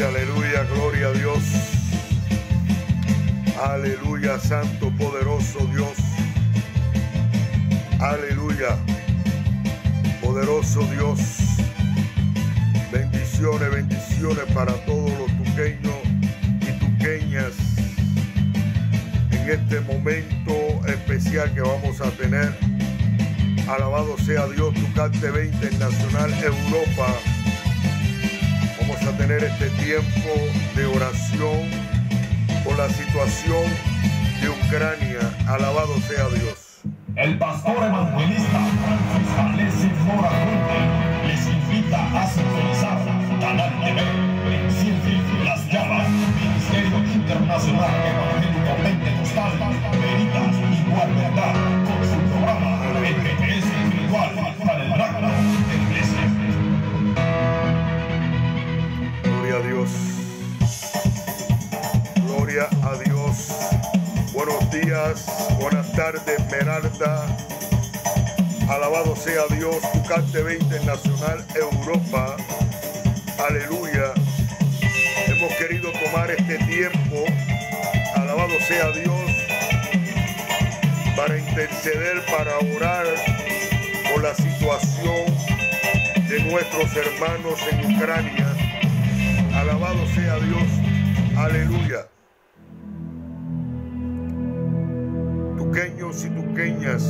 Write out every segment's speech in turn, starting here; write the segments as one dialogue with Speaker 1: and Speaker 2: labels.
Speaker 1: Aleluya, aleluya, gloria a Dios. Aleluya, santo, poderoso Dios. Aleluya, poderoso Dios. Bendiciones, bendiciones para todos los tuqueños y tuqueñas en este momento especial que vamos a tener. Alabado sea Dios, Tucate 20 Nacional Europa. Vamos a tener este tiempo de oración por la situación de Ucrania. Alabado sea Dios.
Speaker 2: El pastor evangelista Francis Alessi Mora Fuente les invita a sintonizar Canal TV, Enciende las Llamas, Ministerio Internacional Evangélico Pentecostal, Veritas Igual Verdad, con su programa El GPS Espiritual para el Racno de la Iglesia.
Speaker 1: Gloria a Dios. Gloria a Dios. Buenos días, buenas tardes, Esmeralda. Alabado sea Dios, Tucate 20 Nacional Europa. Aleluya. Hemos querido tomar este tiempo, alabado sea Dios, para interceder, para orar por la situación de nuestros hermanos en Ucrania. Alabado sea Dios. Aleluya. Tuqueños y tuqueñas,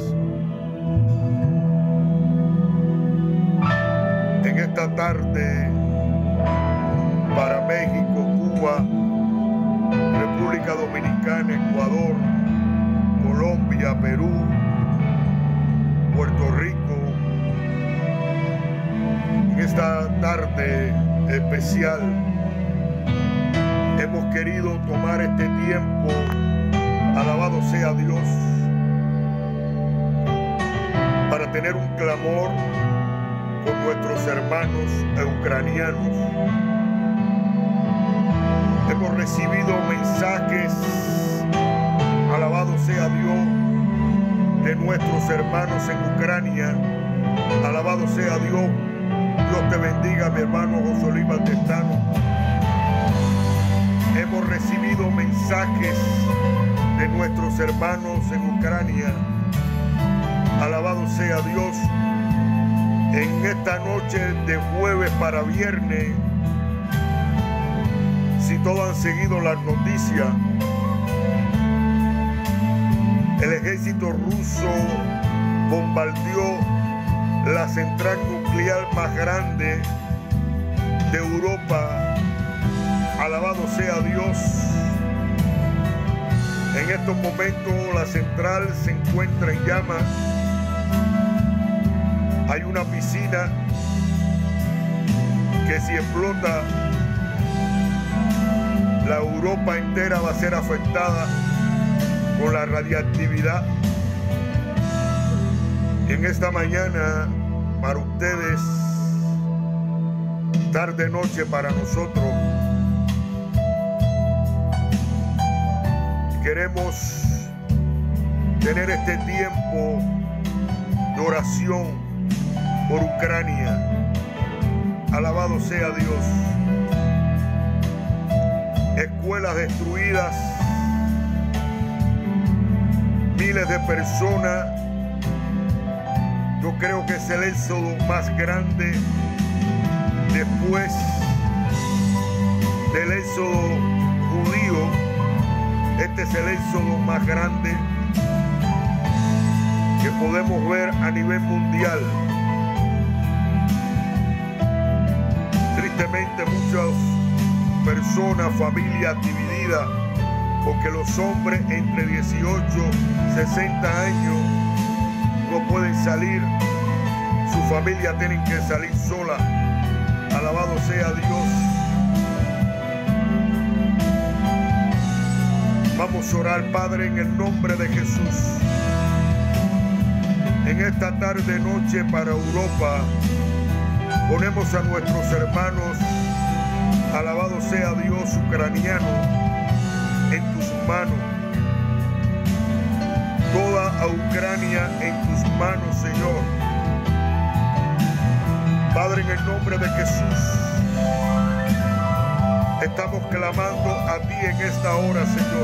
Speaker 1: en esta tarde para México, Cuba, República Dominicana, Ecuador, Colombia, Perú, Puerto Rico, en esta tarde especial hemos querido tomar este tiempo, alabado sea Dios, para tener un clamor por nuestros hermanos ucranianos. Hemos recibido mensajes, alabado sea Dios, de nuestros hermanos en Ucrania. Alabado sea Dios. Dios te bendiga, mi hermano José Oliva Testano. Hemos recibido mensajes de nuestros hermanos en Ucrania. Alabado sea Dios. En esta noche de jueves para viernes, si todos han seguido las noticias, el ejército ruso bombardeó la central nuclear más grande de Europa. Alabado sea Dios. En estos momentos la central se encuentra en llamas. Hay una piscina que si explota, la Europa entera va a ser afectada con la radiactividad. En esta mañana, para ustedes, tarde noche para nosotros, queremos tener este tiempo de oración por Ucrania. Alabado sea Dios. Escuelas destruidas, miles de personas. Yo creo que es el éxodo más grande después del éxodo judío. Este es el éxodo más grande que podemos ver a nivel mundial. Tristemente muchas personas, familias divididas, porque los hombres entre 18 y 60 años no pueden salir, su familia tienen que salir sola. Alabado sea Dios. Vamos a orar, Padre, en el nombre de Jesús. En esta tarde noche para Europa, ponemos a nuestros hermanos, alabado sea Dios, ucraniano, en tus manos. Toda a Ucrania en tus manos, Señor. Padre, en el nombre de Jesús, Estamos clamando a ti en esta hora, Señor.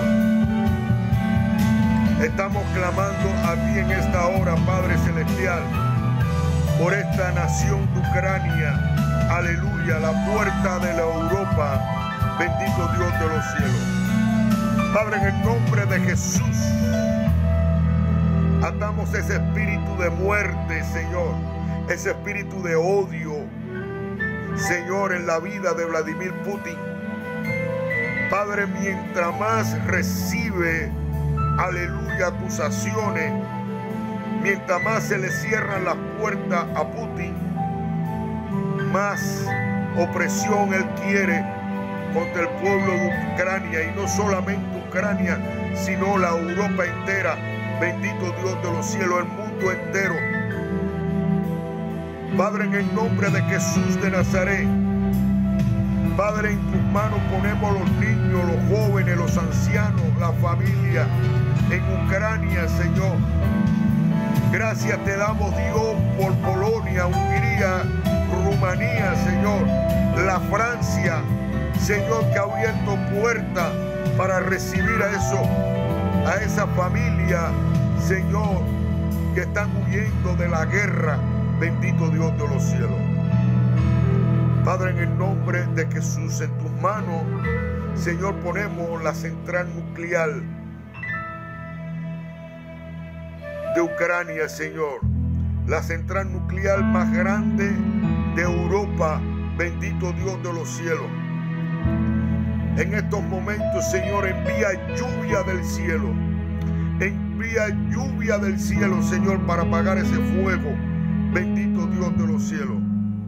Speaker 1: Estamos clamando a ti en esta hora, Padre Celestial, por esta nación de Ucrania. Aleluya, la puerta de la Europa. Bendito Dios de los cielos. Padre, en el nombre de Jesús, atamos ese espíritu de muerte, Señor, ese espíritu de odio, Señor, en la vida de Vladimir Putin. Padre, mientras más recibe, aleluya, acusaciones, mientras más se le cierran las puertas a Putin, más opresión él quiere contra el pueblo de Ucrania, y no solamente Ucrania, sino la Europa entera. Bendito Dios de los cielos, el mundo entero. Padre, en el nombre de Jesús de Nazaret, Padre, en tus manos ponemos los niños, los jóvenes, los ancianos, la familia en Ucrania, Señor. Gracias te damos, Dios, por Polonia, Hungría, Rumanía, Señor, la Francia, Señor, que ha abierto puertas para recibir a esa familia, Señor, que están huyendo de la guerra. Bendito Dios de los cielos. Padre, en el nombre de Jesús, en tus manos, Señor, ponemos la central nuclear de Ucrania, Señor. La central nuclear más grande de Europa. Bendito Dios de los cielos. En estos momentos, Señor, envía lluvia del cielo. Envía lluvia del cielo, Señor, para apagar ese fuego. Bendito Dios de los cielos.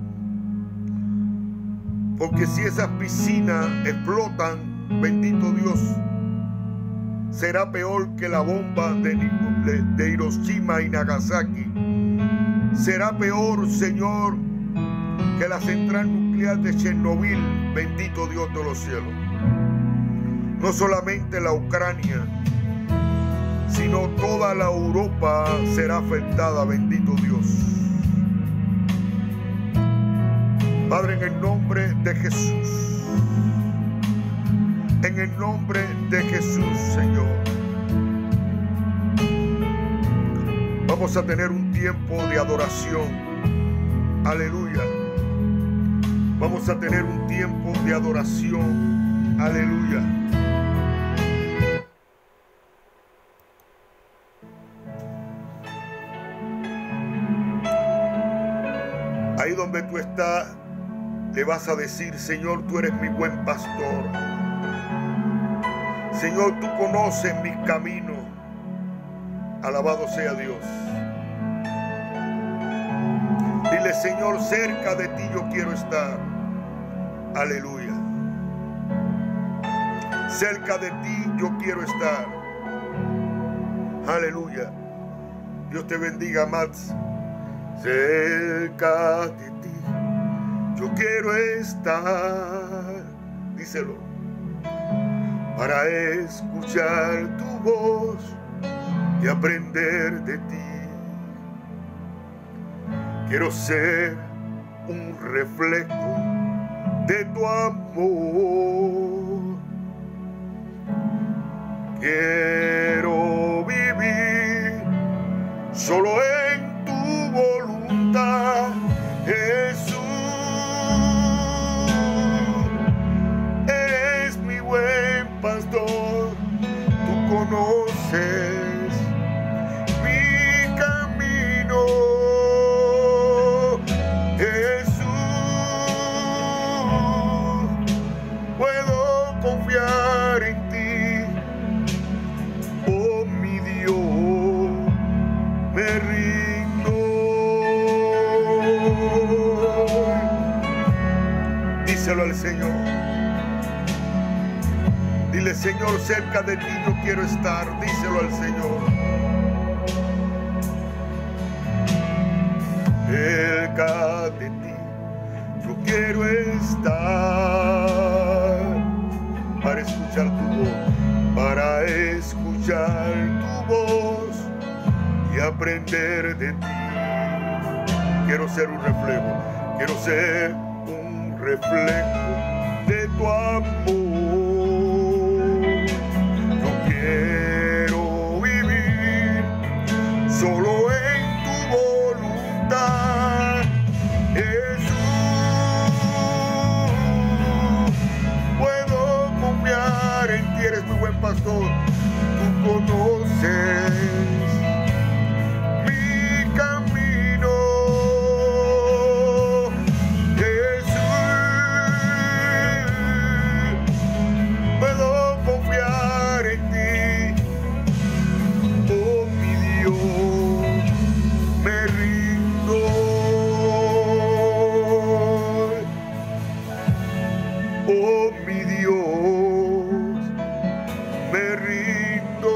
Speaker 1: Porque si esas piscinas explotan, bendito Dios, será peor que la bomba de Hiroshima y Nagasaki. Será peor, Señor, que la central nuclear de Chernobyl. Bendito Dios de los cielos. No solamente la Ucrania, sino toda la Europa será afectada. Bendito Dios. Padre, en el nombre de Jesús, en el nombre de Jesús, Señor, vamos a tener un tiempo de adoración. Aleluya. Vamos a tener un tiempo de adoración. Aleluya. Ahí donde tú estás, le vas a decir: Señor, tú eres mi buen pastor. Señor, tú conoces mis caminos. Alabado sea Dios. Dile: Señor, cerca de ti yo quiero estar. Aleluya. Cerca de ti yo quiero estar. Aleluya. Dios te bendiga, Max. Cerca de ti yo quiero estar. Díselo. Para escuchar tu voz y aprender de ti. Quiero ser un reflejo de tu amor. Quiero vivir solo en tu voluntad, Jesús. Eres mi buen pastor, tú conoces mi camino. Confiar en ti, oh mi Dios, me rindo. Díselo al Señor. Dile: Señor, cerca de ti yo quiero estar. Díselo al Señor. Cerca de ti yo quiero estar. Para escuchar tu voz, para escuchar tu voz y aprender de ti. Quiero ser un reflejo de tu amor. Oh mi Dios, me rindo.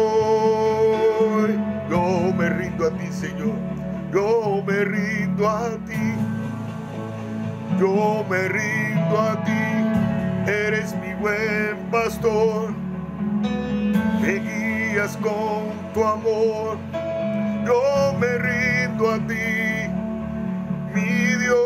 Speaker 1: Yo me rindo a ti, Señor. Yo me rindo a ti. Yo me rindo a ti. Eres mi buen pastor. Me guías con tu amor. Yo me rindo a ti, mi Dios.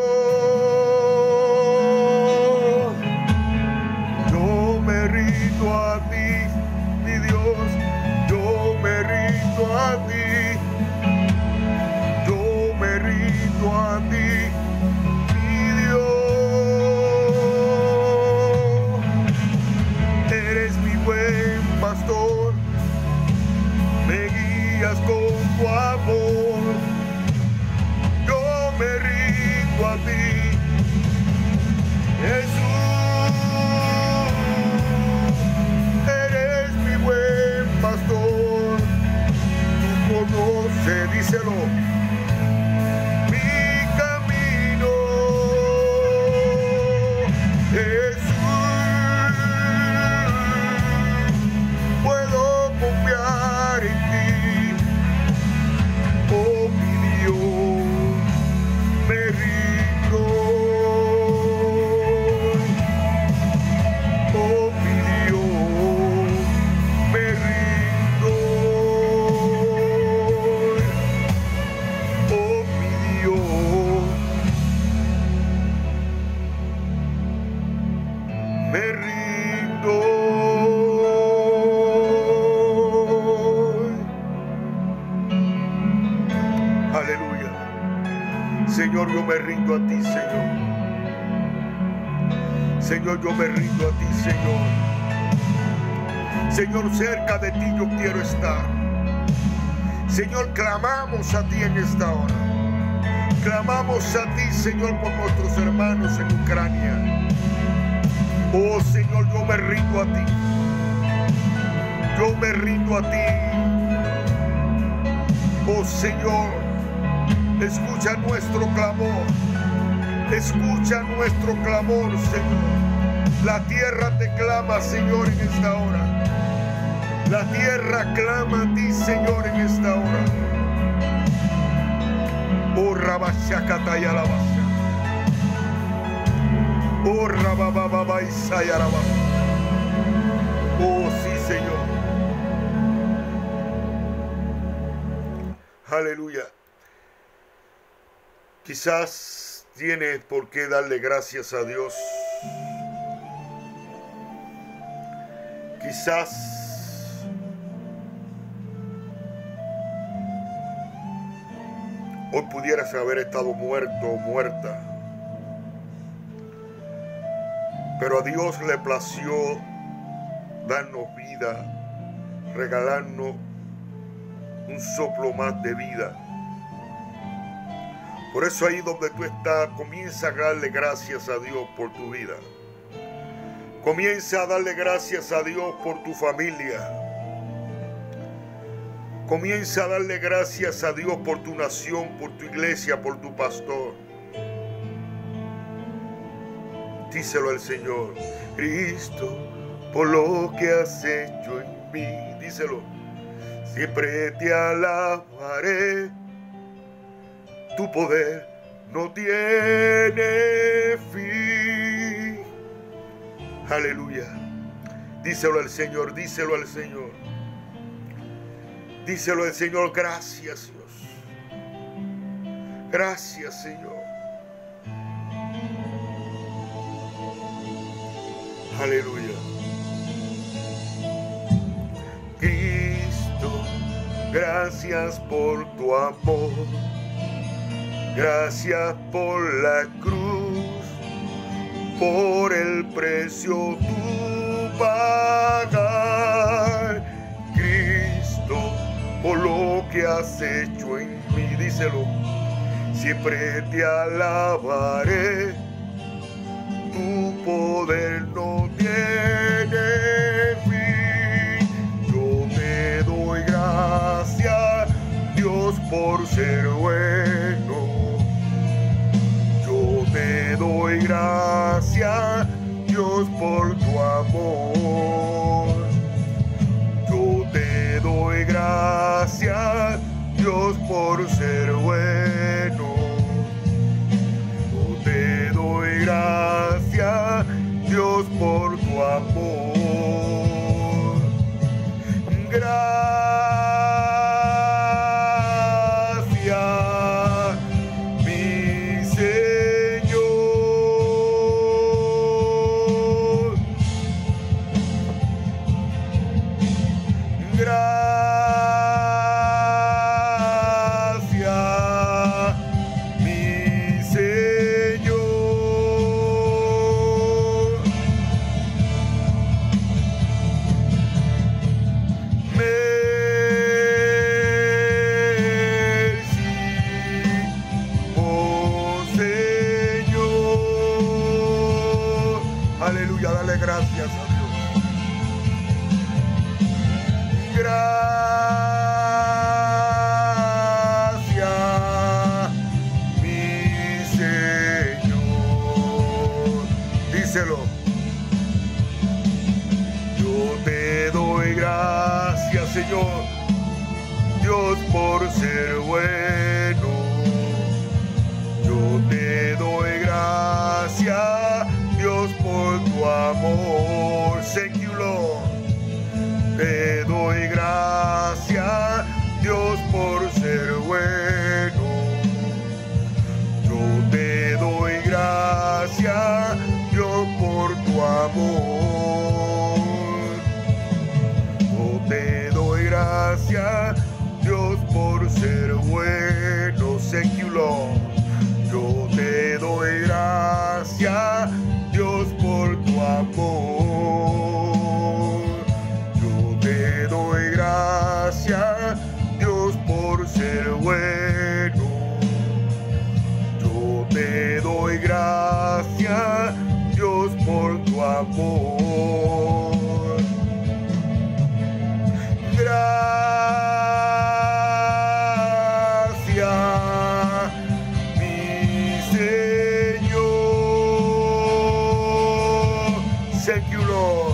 Speaker 1: Yo me rindo a ti, mi Dios. Yo me rindo a ti. Yo me rindo a ti, mi Dios. Eres mi buen pastor. Me guías con tu amor. Yo me rindo a ti, Jesús. Eres mi buen pastor. Tú conoces, díselo, mi camino, Jesús. Puedo confiar en ti. Oh mi Dios, me rindo. Oh mi Dios, me rindo. Oh mi Dios, me rindo. Aleluya. Señor, yo me rindo a ti, Señor. Señor, yo me rindo a ti, Señor. Señor, cerca de ti yo quiero estar. Señor, clamamos a ti en esta hora. Clamamos a ti, Señor, por nuestros hermanos en Ucrania. Oh, Señor, yo me rindo a ti. Yo me rindo a ti. Oh, Señor, escucha nuestro clamor. Escucha nuestro clamor, Señor. La tierra te clama, Señor, en esta hora. La tierra clama a ti, Señor, en esta hora. Oh, Rabashakatayalabasha. Oh, Rabababaisayarabasha. Oh, sí, Señor. Aleluya. Quizás tienes por qué darle gracias a Dios. Quizás hoy pudieras haber estado muerto o muerta, pero a Dios le plació darnos vida, regalarnos un soplo más de vida. Por eso ahí donde tú estás, comienza a darle gracias a Dios por tu vida. Comienza a darle gracias a Dios por tu familia. Comienza a darle gracias a Dios por tu nación, por tu iglesia, por tu pastor. Díselo al Señor. Cristo, por lo que has hecho en mí. Díselo. Siempre te alabaré. Tu poder no tiene fin. Aleluya. Díselo al Señor, díselo al Señor. Díselo al Señor. Gracias, Dios. Gracias, Señor. Aleluya. Cristo, gracias por tu amor. Gracias por la cruz, por el precio tu pagar. Cristo, por lo que has hecho en mí, díselo. Siempre te alabaré, tu poder no tiene fin. Yo te doy gracias, Dios, por ser bueno. Yo te doy gracias, Dios, por tu amor. Gracias, mi Señor. Gracias, mi Señor. Aleluya, dale gracias a Dios. Gracias, mi Señor. Díselo. Yo te doy gracias, Señor, Dios, por ser bueno. Yo te doy gracias, Dios, por tu amor. Thank you, Lord. Te doy gracias, Dios, por ser bueno. Yo te doy gracias, Dios, por tu amor. Yo te doy gracias, Dios, por ser bueno. Thank you, Lord. Yo te doy gracias, Dios, por tu amor. Yo te doy gracias, Dios, por ser bueno. Yo te doy gracias, Dios, por tu amor. Gracias, mi Señor. Thank you, Lord.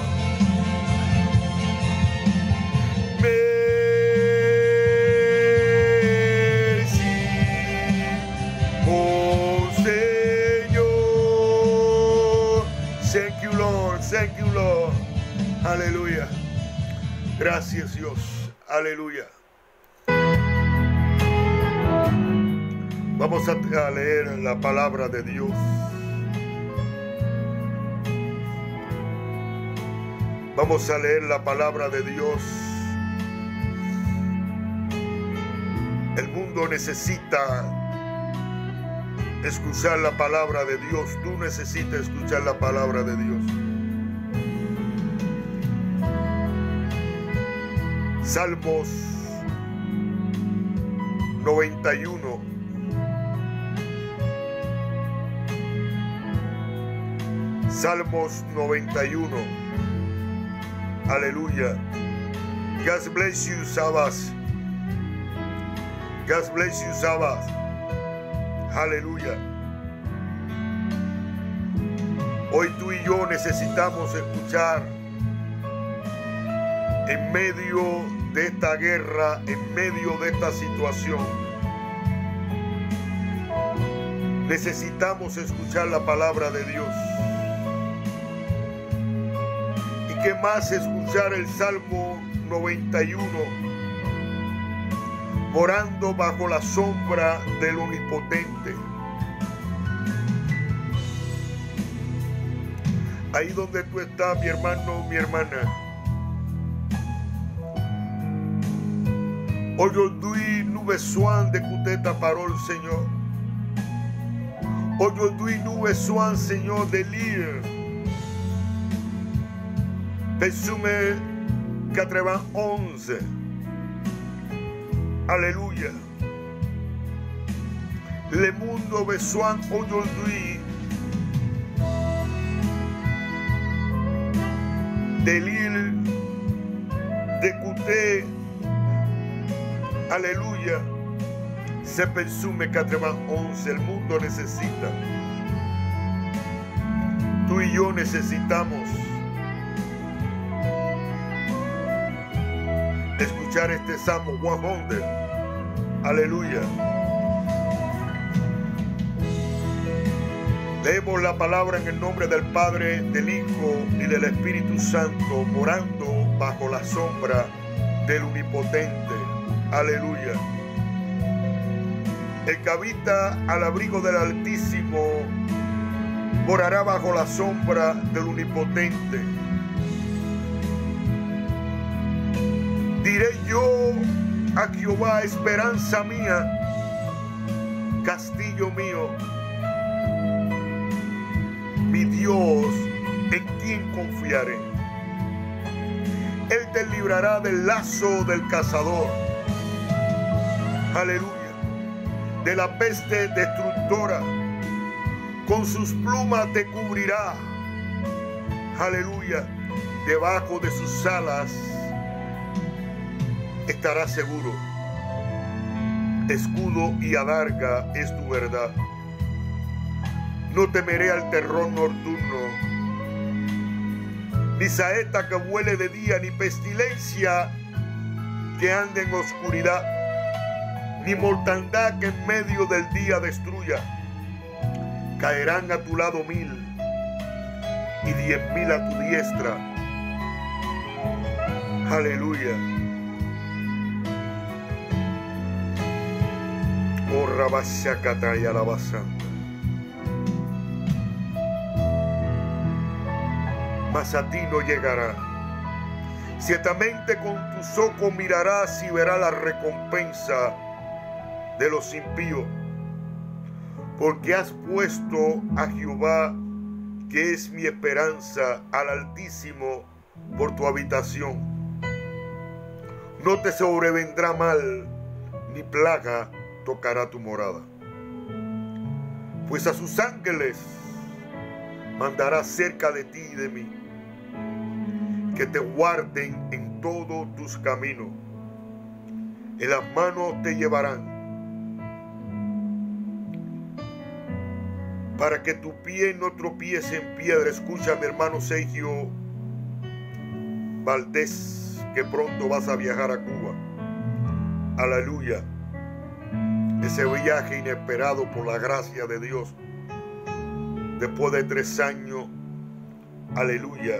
Speaker 1: Merci, oh Señor. Thank you, Lord. Thank you, Lord. Aleluya. Gracias, Dios. Aleluya. Vamos a leer la palabra de Dios. Vamos a leer la palabra de Dios. El mundo necesita escuchar la palabra de Dios. Tú necesitas escuchar la palabra de Dios. Salmos 91. Salmos 91. Aleluya. God bless you, Sabas. God bless you, Sabas. Aleluya. Hoy tú y yo necesitamos escuchar en medio de esta guerra, en medio de esta situación. Necesitamos escuchar la palabra de Dios. ¿Y qué más escuchar el Salmo 91? Morando bajo la sombra del Omnipotente. Ahí donde tú estás, mi hermano, mi hermana. Aujourd'hui nous besoin d'écouter ta parole, Seigneur. Aujourd'hui nous besoin, Seigneur, de lire Psaume 91. Alléluia. Le monde a besoin aujourd'hui de lire, d'écouter. Aleluya. Se Psaume 91. El mundo necesita. Tú y yo necesitamos escuchar este Salmo 100. Aleluya. Leemos la palabra en el nombre del Padre, del Hijo y del Espíritu Santo, morando bajo la sombra del Omnipotente. Aleluya. El que habita al abrigo del Altísimo morará bajo la sombra del Omnipotente. Diré yo a Jehová, esperanza mía, castillo mío, mi Dios, en quien confiaré. Él te librará del lazo del cazador. Aleluya. De la peste destructora. Con sus plumas te cubrirá. Aleluya. Debajo de sus alas estarás seguro. Escudo y adarga es tu verdad. No temeré al terror nocturno, ni saeta que vuele de día, ni pestilencia que ande en oscuridad, ni mortandad que en medio del día destruya. Caerán a tu lado 1000 y 10.000 a tu diestra. Aleluya. Oh, Rabashakata y Alabasanta. Mas a ti no llegará. Ciertamente con tus ojos mirarás y verás la recompensa de los impíos, porque has puesto a Jehová, que es mi esperanza, al Altísimo por tu habitación. No te sobrevendrá mal, ni plaga tocará tu morada, pues a sus ángeles mandará cerca de ti y de mí, que te guarden en todos tus caminos. En las manos te llevarán, para que tu pie no tropiece en piedra. Escucha, mi hermano Sergio Valdés, que pronto vas a viajar a Cuba. Aleluya. Ese viaje inesperado por la gracia de Dios. Después de 3 años. Aleluya.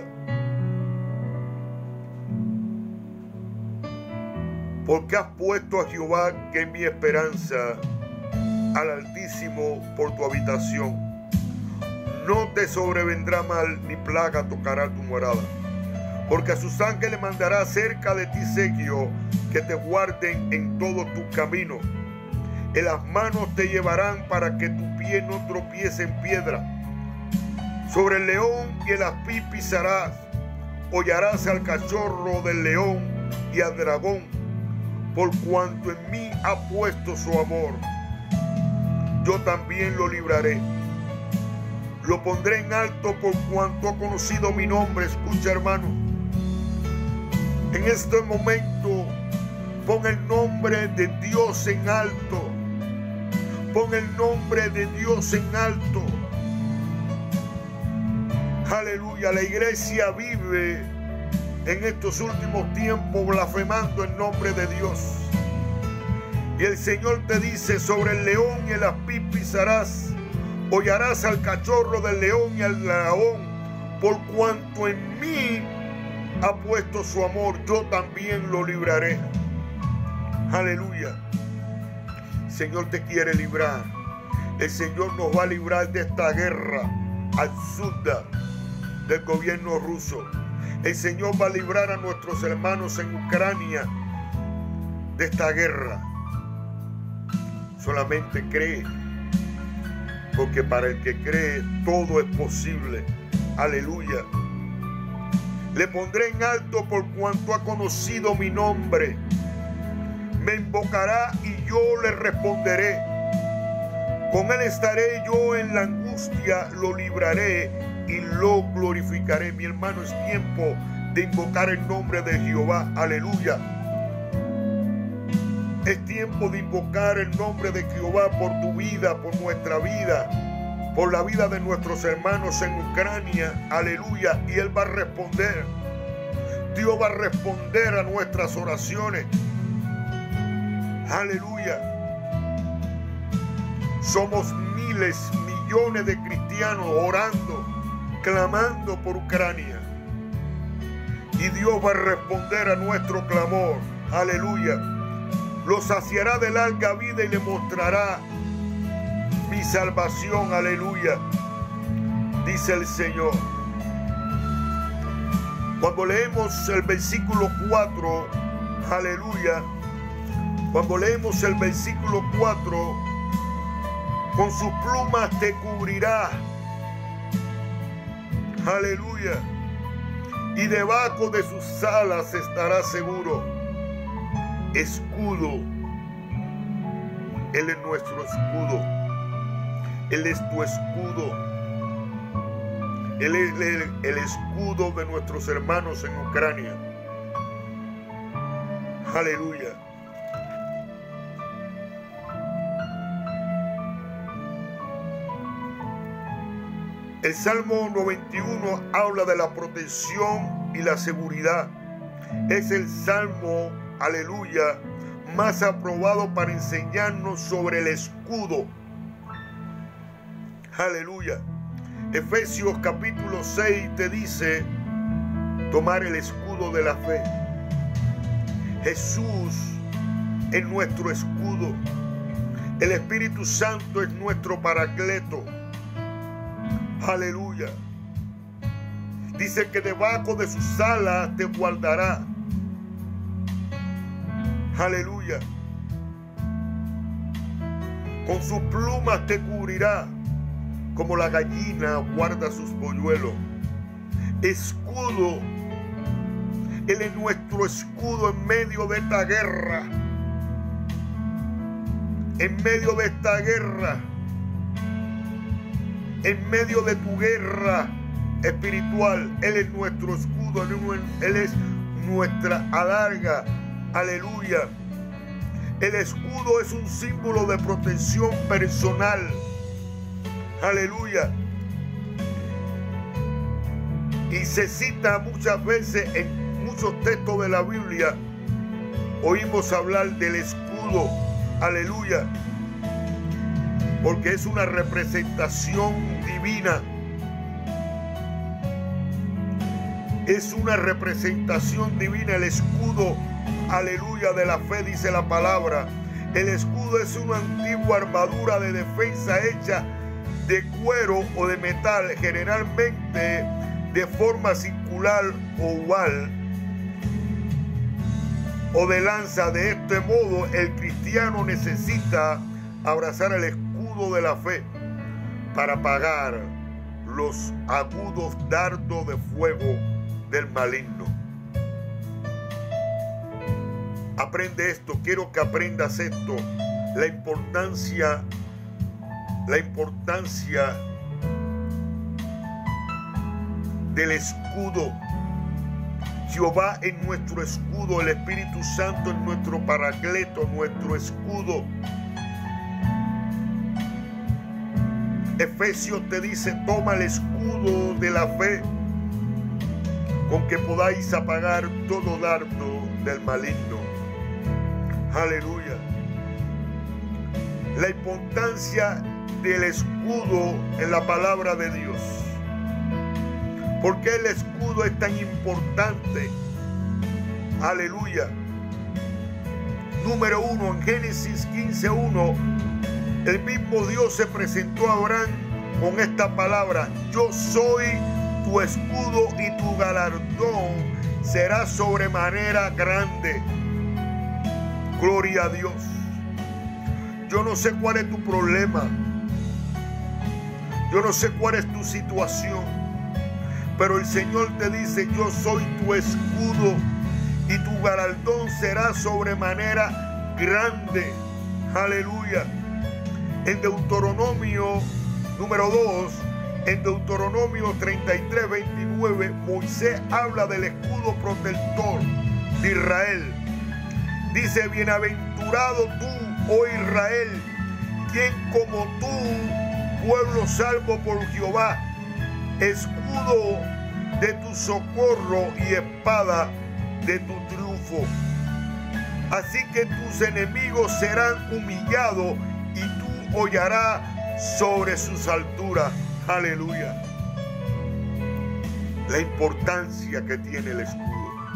Speaker 1: Porque has puesto a Jehová, que es mi esperanza, al Altísimo por tu habitación. No te sobrevendrá mal, ni plaga tocará tu morada. Porque a sus ángeles mandará cerca de ti, Sergio, que te guarden en todo tu camino. En las manos te llevarán, para que tu pie no tropiece en piedra. Sobre el león y el aspí pisarás. Hollarás al cachorro del león y al dragón. Por cuanto en mí ha puesto su amor, yo también lo libraré. Lo pondré en alto por cuanto ha conocido mi nombre. Escucha, hermano. En este momento, pon el nombre de Dios en alto. Pon el nombre de Dios en alto. Aleluya. La iglesia vive en estos últimos tiempos blasfemando el nombre de Dios. Y el Señor te dice: sobre el león y el aspí pisarás, hollarás al cachorro del león y al dragón, por cuanto en mí ha puesto su amor, yo también lo libraré. Aleluya. El Señor te quiere librar. El Señor nos va a librar de esta guerra absurda del gobierno ruso. El Señor va a librar a nuestros hermanos en Ucrania de esta guerra. Solamente cree, porque para el que cree todo es posible. Aleluya. Le pondré en alto por cuanto ha conocido mi nombre. Me invocará y yo le responderé. Con él estaré yo en la angustia, lo libraré y lo glorificaré. Mi hermano, es tiempo de invocar el nombre de Jehová. Aleluya. Es tiempo de invocar el nombre de Jehová por tu vida, por nuestra vida, por la vida de nuestros hermanos en Ucrania. Aleluya. Y Él va a responder. Dios va a responder a nuestras oraciones. Aleluya. Somos miles, millones de cristianos orando, clamando por Ucrania. Y Dios va a responder a nuestro clamor. Aleluya. Lo saciará de larga vida y le mostrará mi salvación. Aleluya. Dice el Señor. Cuando leemos el versículo 4, aleluya. Cuando leemos el versículo 4, con sus plumas te cubrirá. Aleluya. Y debajo de sus alas estará seguro. Escudo. Él es nuestro escudo. Él es tu escudo. Él es el escudo de nuestros hermanos en Ucrania. Aleluya. El Salmo 91 habla de la protección y la seguridad. Es el Salmo, aleluya, más aprobado para enseñarnos sobre el escudo. Aleluya. Efesios capítulo 6 te dice tomar el escudo de la fe. Jesús es nuestro escudo. El Espíritu Santo es nuestro paracleto. Aleluya. Dice que debajo de sus alas te guardará. Aleluya. Con sus plumas te cubrirá, como la gallina guarda sus polluelos. Escudo. Él es nuestro escudo en medio de esta guerra. En medio de esta guerra. En medio de tu guerra espiritual, Él es nuestro escudo, Él es nuestra adarga. Aleluya. El escudo es un símbolo de protección personal. Aleluya. Y se cita muchas veces en muchos textos de la Biblia. Oímos hablar del escudo. Aleluya. Porque es una representación divina. Es una representación divina el escudo, aleluya, de la fe, dice la palabra. El escudo es una antigua armadura de defensa hecha de cuero o de metal, generalmente de forma circular o oval o de lanza. De este modo, el cristiano necesita abrazar el escudo de la fe para apagar los agudos dardos de fuego del maligno. Aprende esto, quiero que aprendas esto, la importancia del escudo. Jehová es nuestro escudo, el Espíritu Santo es nuestro paracleto, nuestro escudo. Efesios te dice, toma el escudo de la fe, con que podáis apagar todo dardo del maligno. Aleluya. La importancia del escudo en la palabra de Dios. ¿Por qué el escudo es tan importante? Aleluya. Número 1, en Génesis 15:1, el mismo Dios se presentó a Abraham con esta palabra: yo soy tu escudo y tu galardón será sobremanera grande. Gloria a Dios. Yo no sé cuál es tu problema. Yo no sé cuál es tu situación. Pero el Señor te dice: yo soy tu escudo y tu galardón será sobremanera grande. Aleluya. En Deuteronomio número 2, en Deuteronomio 33:29, Moisés habla del escudo protector de Israel. Dice: bienaventurado tú, oh Israel, quien como tú, pueblo salvo por Jehová, escudo de tu socorro y espada de tu triunfo. Así que tus enemigos serán humillados y tú hollarás sobre sus alturas. Aleluya. La importancia que tiene el escudo.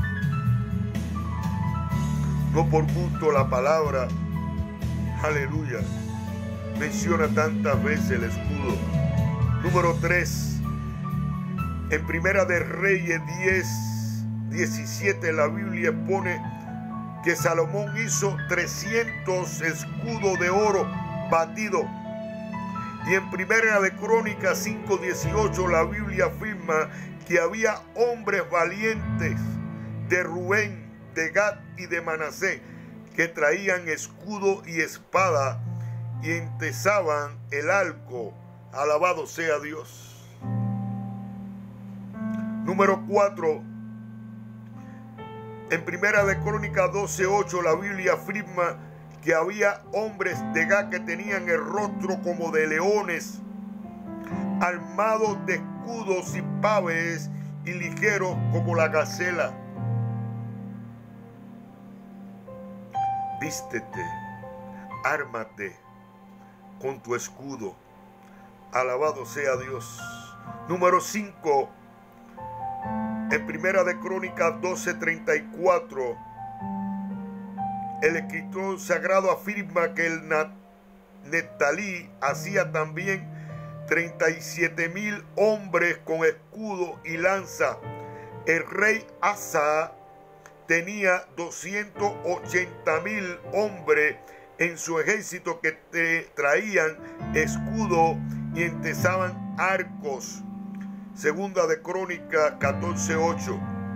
Speaker 1: No por gusto la palabra, aleluya, menciona tantas veces el escudo. Número 3. En Primera de Reyes 10:17 la Biblia pone que Salomón hizo 300 escudos de oro batido. Y en Primera de Crónicas 5:18 la Biblia afirma que había hombres valientes de Rubén, de Gad y de Manasés que traían escudo y espada y entesaban el arco. Alabado sea Dios. Número 4. En Primera de Crónicas 12:8 la Biblia afirma que había hombres de Gad que tenían el rostro como de leones, armados de escudos y paves y ligeros como la gacela. Vístete, ármate con tu escudo. Alabado sea Dios. Número 5. En Primera de Crónicas 12:34, el escritor sagrado afirma que el Neftalí hacía también 37,000 hombres con escudo y lanza. El rey Asa tenía 280,000 hombres en su ejército que traían escudo y entesaban arcos. Segunda de Crónicas 14:8.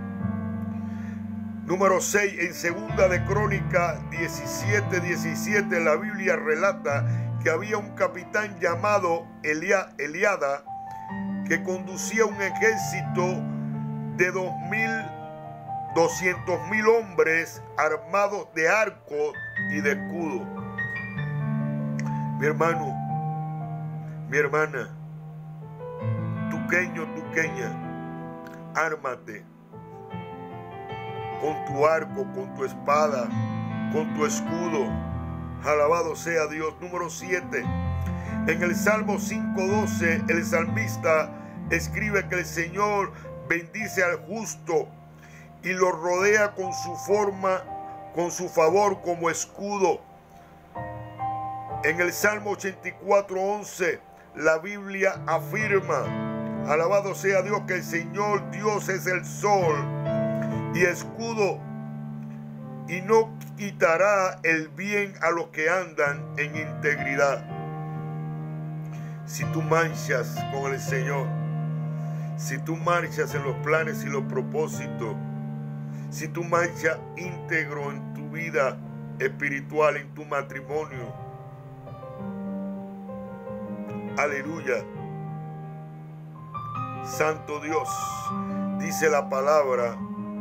Speaker 1: Número 6. En Segunda de Crónicas 17:17 la Biblia relata que había un capitán llamado Eliada que conducía un ejército de 200,000 hombres armados de arcos y de escudo. Mi hermano, mi hermana, tuqueño, tuqueña, ármate con tu arco, con tu espada, con tu escudo. Alabado sea Dios. Número 7. En el Salmo 5:12 el salmista escribe que el Señor bendice al justo y lo rodea con su favor como escudo. En el Salmo 84:11 la Biblia afirma, alabado sea Dios, que el Señor Dios es el sol y escudo, y no quitará el bien a los que andan en integridad. Si tú marchas con el Señor, si tú marchas en los planes y los propósitos, si tú marchas íntegro en tu vida espiritual, en tu matrimonio, aleluya, santo Dios, dice la palabra,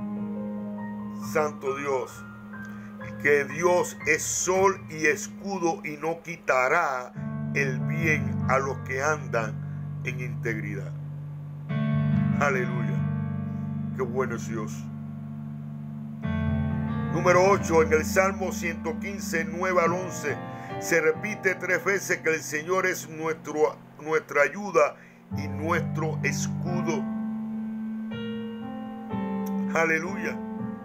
Speaker 1: santo Dios, que Dios es sol y escudo y no quitará el bien a los que andan en integridad. Aleluya, qué bueno es Dios. Número 8. En el Salmo 115, 9 al 11 se repite 3 veces que el Señor es nuestra ayuda y nuestro escudo. Aleluya.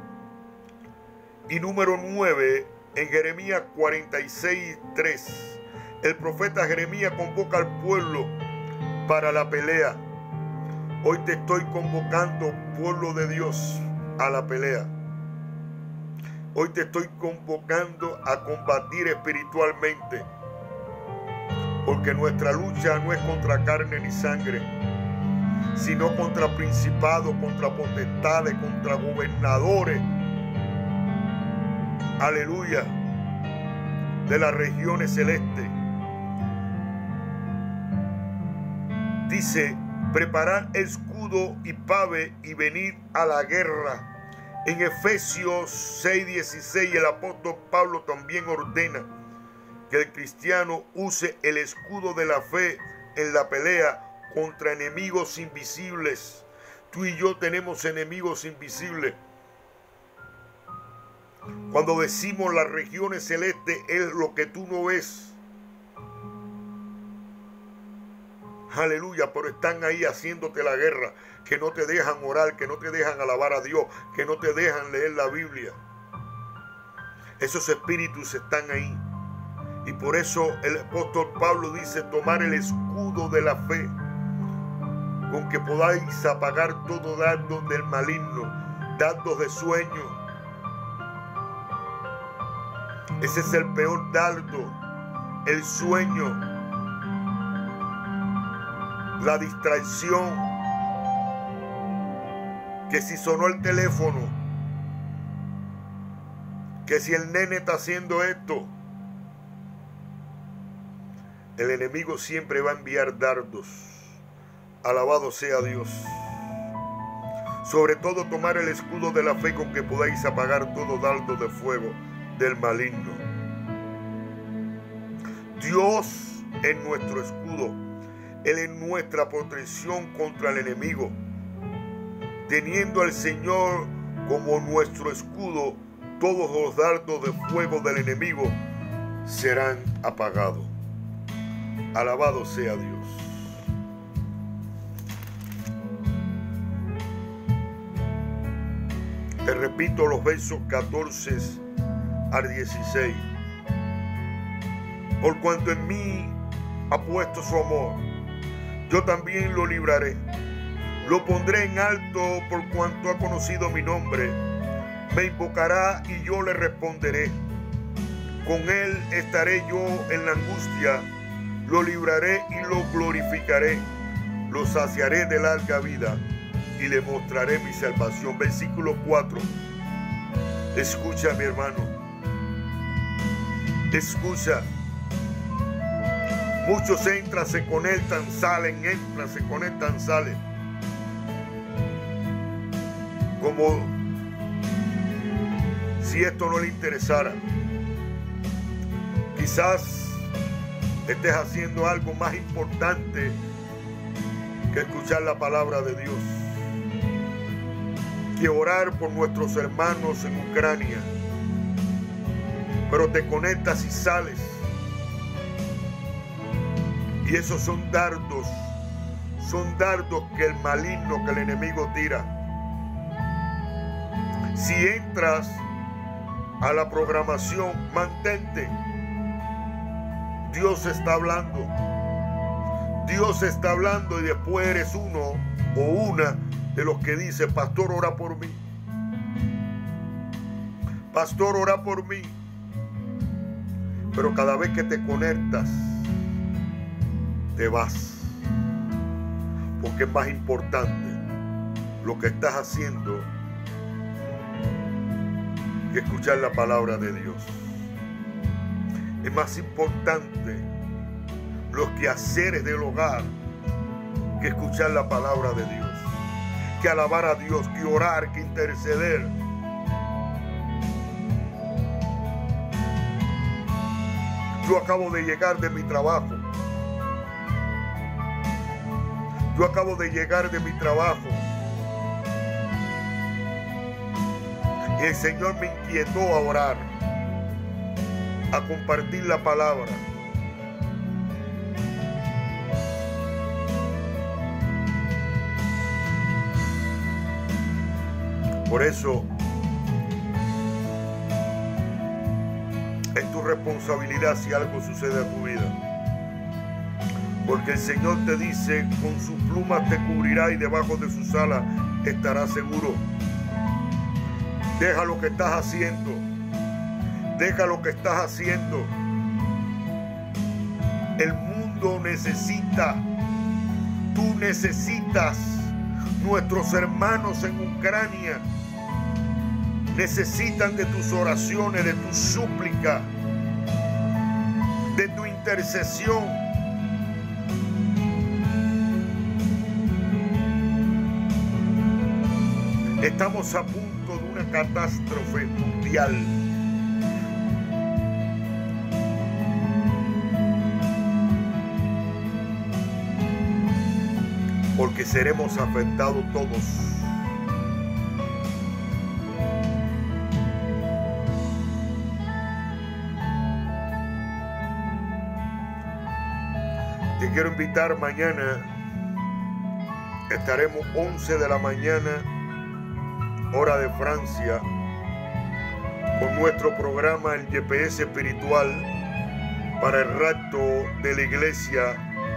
Speaker 1: Y número 9, en Jeremías 46:3, el profeta Jeremías convoca al pueblo para la pelea. Hoy te estoy convocando, pueblo de Dios, a la pelea. Hoy te estoy convocando a combatir espiritualmente, porque nuestra lucha no es contra carne ni sangre, sino contra principados, contra potestades, contra gobernadores, aleluya, de las regiones celestes. Dice, preparar escudo y pave y venir a la guerra. En Efesios 6:16 el apóstol Pablo también ordena que el cristiano use el escudo de la fe en la pelea contra enemigos invisibles. Tú y yo tenemos enemigos invisibles. Cuando decimos las regiones celestes, es lo que tú no ves. aleluya, pero están ahí haciéndote la guerra, que no te dejan orar, que no te dejan alabar a Dios, que no te dejan leer la Biblia. Esos espíritus están ahí. Y por eso el apóstol Pablo dice: tomar el escudo de la fe, con que podáis apagar todo dardo del maligno, dardos de sueño. Ese es el peor dardo, el sueño, la distracción, que si sonó el teléfono, que si el nene está haciendo esto. El enemigo siempre va a enviar dardos. Alabado sea Dios. Sobre todo tomar el escudo de la fe, con que podáis apagar todo dardo de fuego del maligno. Dios es nuestro escudo. Él es nuestra protección contra el enemigo. Teniendo al Señor como nuestro escudo, todos los dardos de fuego del enemigo serán apagados. Alabado sea Dios. Te repito los versos 14 al 16. Por cuanto en mí ha puesto su amor, yo también lo libraré. Lo pondré en alto por cuanto ha conocido mi nombre. Me invocará y yo le responderé. Con él estaré yo en la angustia. Lo libraré y lo glorificaré. Lo saciaré de larga vida y le mostraré mi salvación. Versículo 4. Escucha, mi hermano. Escucha. Muchos entran, se conectan, salen, entran, se conectan, salen. Como si esto no le interesara. Quizás estés haciendo algo más importante que escuchar la palabra de Dios, que orar por nuestros hermanos en Ucrania. Pero te conectas y sales. Y esos son dardos que el maligno, que el enemigo tira. Si entras a la programación, mantente. Dios está hablando. Dios está hablando y después eres uno o una de los que dice: pastor, ora por mí. Pastor, ora por mí. Pero cada vez que te conectas, te vas. Porque es más importante lo que estás haciendo que escuchar la palabra de Dios. Es más importante los quehaceres del hogar que escuchar la palabra de Dios, que alabar a Dios, que orar, que interceder. Yo acabo de llegar de mi trabajo. Yo acabo de llegar de mi trabajo. Y el Señor me inquietó a orar, a compartir la palabra. Por eso es tu responsabilidad si algo sucede a tu vida. Porque el Señor te dice: con sus plumas te cubrirá y debajo de sus alas estarás seguro. Deja lo que estás haciendo. Deja lo que estás haciendo. El mundo necesita, tú necesitas, nuestros hermanos en Ucrania necesitan de tus oraciones, de tu súplica, de tu intercesión. Estamos a punto de una catástrofe mundial. Porque seremos afectados todos. Te quiero invitar mañana. Estaremos 11 de la mañana, hora de Francia, con nuestro programa El GPS Espiritual para el rapto de la iglesia.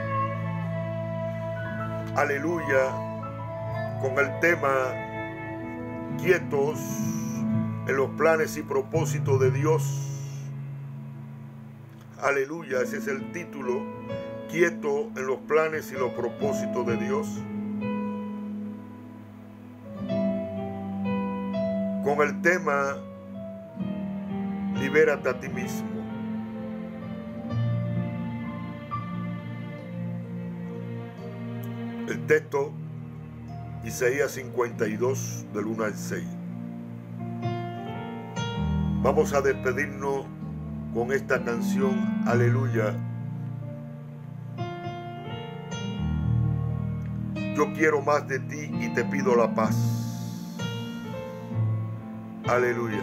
Speaker 1: Aleluya, con el tema quietos en los planes y propósitos de Dios. Aleluya, ese es el título, quieto en los planes y los propósitos de Dios. Con el tema libérate a ti mismo. El texto, Isaías 52, del 1 al 6. Vamos a despedirnos con esta canción, aleluya. Yo quiero más de ti y te pido la paz. Aleluya.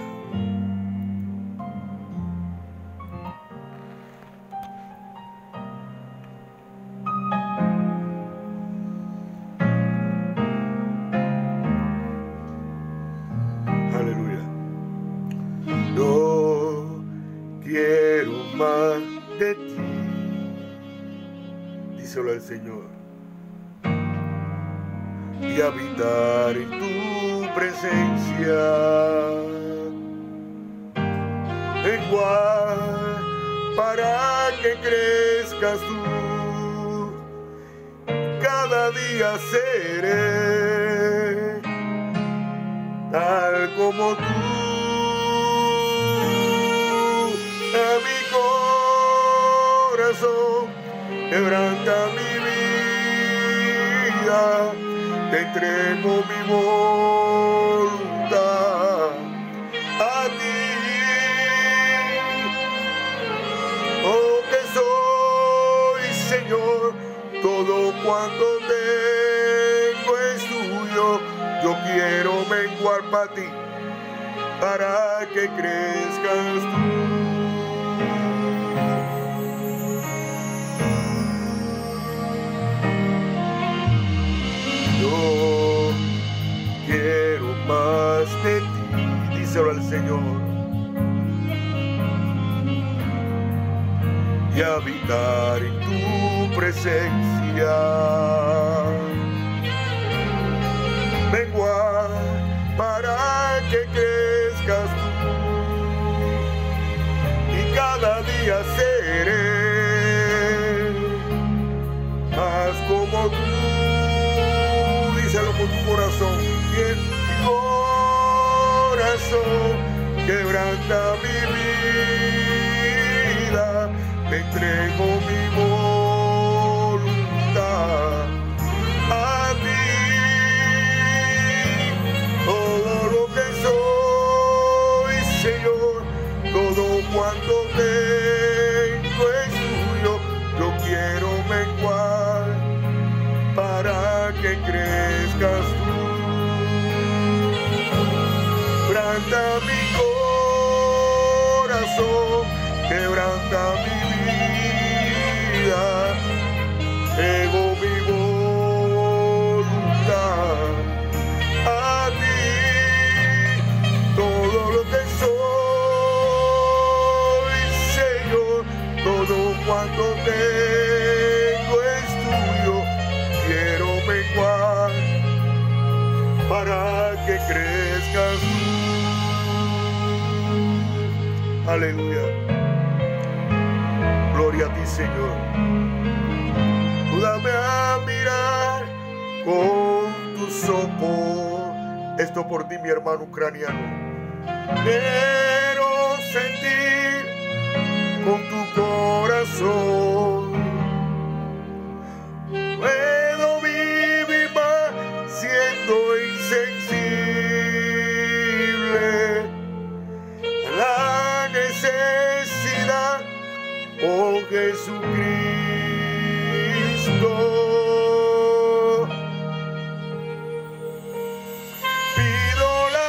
Speaker 1: Aleluya. Yo quiero más de ti, díselo al Señor, y habitar en tu presencia. Igual para que crezcas tú, cada día seré tal como tú. A mi corazón quebranta mi vida, te entrego mi voluntad a ti. Oh, que soy, Señor, todo cuanto tengo es tuyo. Yo quiero menguar para ti, para que crezcas tú. Yo quiero más de ti, díselo al Señor, y habitar en tu presencia. Menguar para que crezcas tú, y cada día seré más como tú. Díselo con tu corazón, y en mi corazón quebranta mi vida, te entrego mi voluntad a ti. Todo lo que soy, Señor, todo cuanto tengo es tuyo. Yo quiero menguar para que crezcas tú. Quebranta mi corazón, quebranta mi vida, entrego mi voluntad a ti. Todo lo que soy, Señor, todo cuanto tengo es tuyo. Quiero menguar para que crezcas tú. Aleluya. Gloria a ti, Señor. Ayúdame a mirar con tus ojos. Esto por ti, mi hermano ucraniano. Quiero sentir con tu corazón. Puedo vivir más siendo insensible a la necesidad, oh Jesucristo. Pido la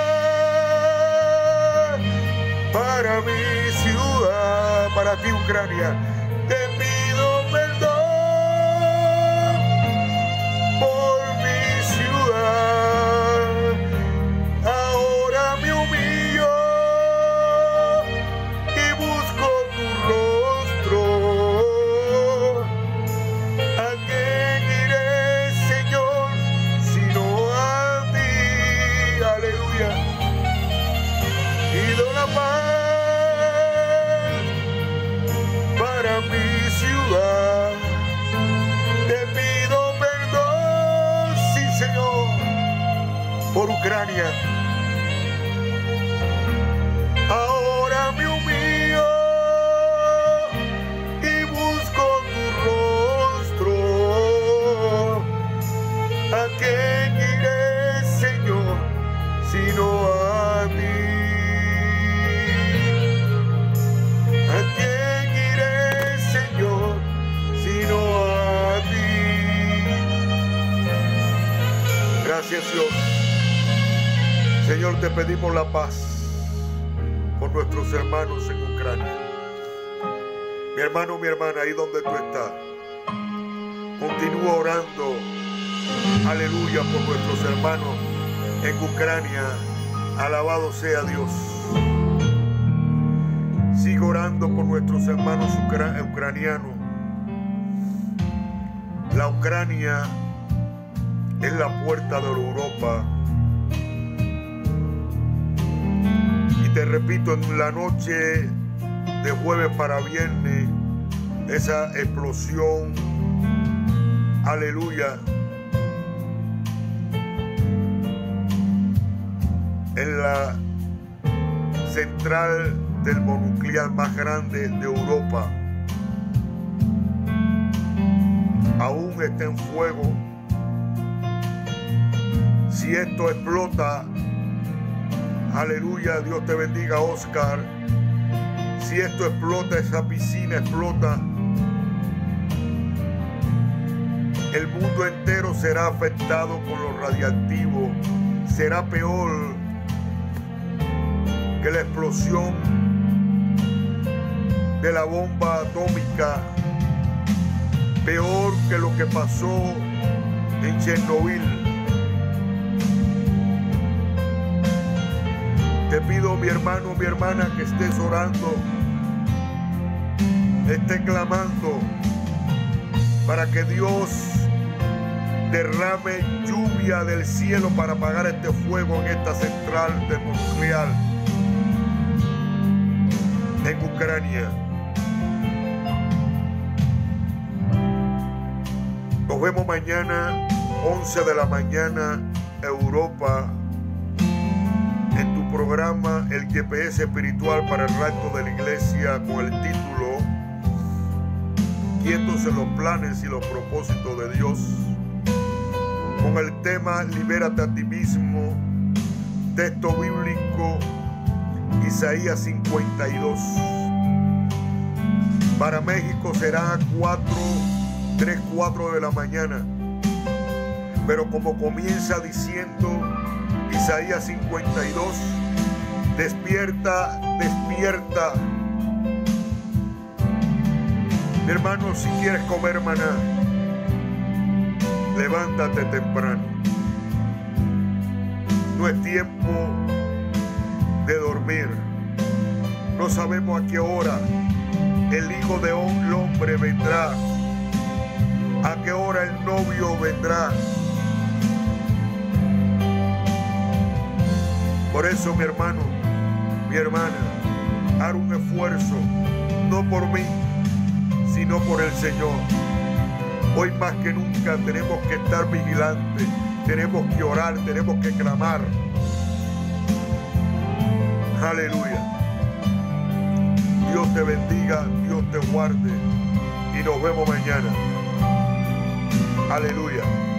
Speaker 1: paz para mi ciudad, para ti, Ucrania. Te pido perdón Ucrania. Ahora me humillo y busco tu rostro. ¿A quién iré, Señor, sino a ti? ¿A quién iré, Señor, sino a ti? Gracias, Dios. Señor, te pedimos la paz por nuestros hermanos en Ucrania. Mi hermano, mi hermana, ahí donde tú estás, continúa orando, aleluya, por nuestros hermanos en Ucrania. Alabado sea Dios. Sigue orando por nuestros hermanos ucranianos. La Ucrania es la puerta de Europa. Y te repito, en la noche de jueves para viernes, esa explosión, aleluya, en la central termonuclear más grande de Europa, aún está en fuego. Si esto explota, aleluya, Dios te bendiga, Oscar. Si esto explota, esa piscina explota, el mundo entero será afectado con lo radiactivo. Será peor que la explosión de la bomba atómica, peor que lo que pasó en Chernobyl. Te pido, mi hermano, mi hermana, que estés orando, estés clamando para que Dios derrame lluvia del cielo para apagar este fuego en esta central termonuclear en Ucrania. Nos vemos mañana, 11 de la mañana, Europa, en tu programa El GPS Espiritual para el Rapto de la Iglesia, con el título Quietos en los planes y los propósitos de Dios, con el tema Libérate a ti mismo, texto bíblico Isaías 52. Para México será 3, 4 de la mañana. Pero como comienza diciendo Isaías 52, despierta, despierta. Mi hermano, si quieres comer maná, levántate temprano. No es tiempo de dormir. No sabemos a qué hora el Hijo del Hombre vendrá, a qué hora el novio vendrá. Por eso, mi hermano, mi hermana, haz un esfuerzo, no por mí, sino por el Señor. Hoy más que nunca tenemos que estar vigilantes, tenemos que orar, tenemos que clamar. Aleluya. Dios te bendiga, Dios te guarde y nos vemos mañana. Aleluya.